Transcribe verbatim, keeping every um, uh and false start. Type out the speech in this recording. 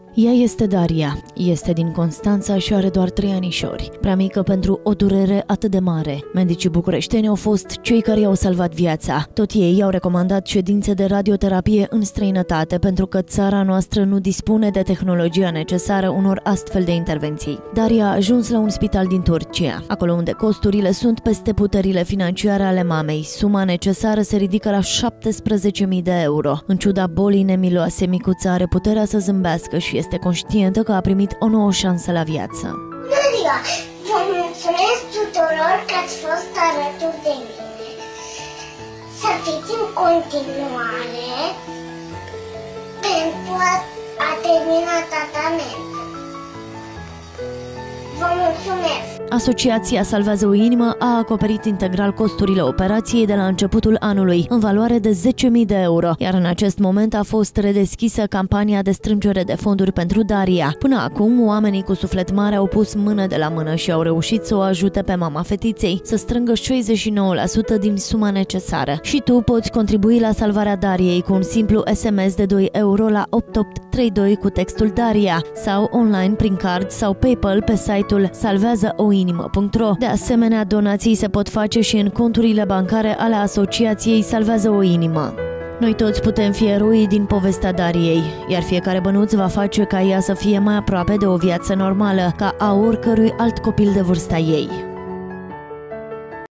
Ea este Daria, este din Constanța și are doar trei anișori, prea mică pentru o durere atât de mare. Medicii bucureșteni au fost cei care i-au salvat viața. Tot ei i-au recomandat ședințe de radioterapie în străinătate pentru că țara noastră nu dispune de tehnologia necesară unor astfel de intervenții. Daria a ajuns la un spital din Turcia, acolo unde costurile sunt peste puterile financiare ale mamei. Suma necesară se ridică la șaptesprezece mii de euro. În ciuda bolii nemiloase, micuța are puterea să zâmbească și este conștientă că a primit o nouă șansă la viață. Bună ziua! Vă mulțumesc tuturor că ați fost alături de mine. Să fiți în continuare pentru a, a termina tratamentul. Vă mulțumesc! Asociația Salvează o Inimă a acoperit integral costurile operației de la începutul anului, în valoare de zece mii de euro, iar în acest moment a fost redeschisă campania de strângere de fonduri pentru Daria. Până acum, oamenii cu suflet mare au pus mână de la mână și au reușit să o ajute pe mama fetiței să strângă șaizeci și nouă la sută din suma necesară. Și tu poți contribui la salvarea Dariei cu un simplu S M S de doi euro la opt opt trei doi cu textul Daria sau online prin card sau PayPal pe site-ul salvează o inimă punct ro. De asemenea, donații se pot face și în conturile bancare ale asociației Salvează o Inimă. Noi toți putem fi eroi din povestea Dariei, iar fiecare bănuț va face ca ea să fie mai aproape de o viață normală, ca a oricărui alt copil de vârsta ei.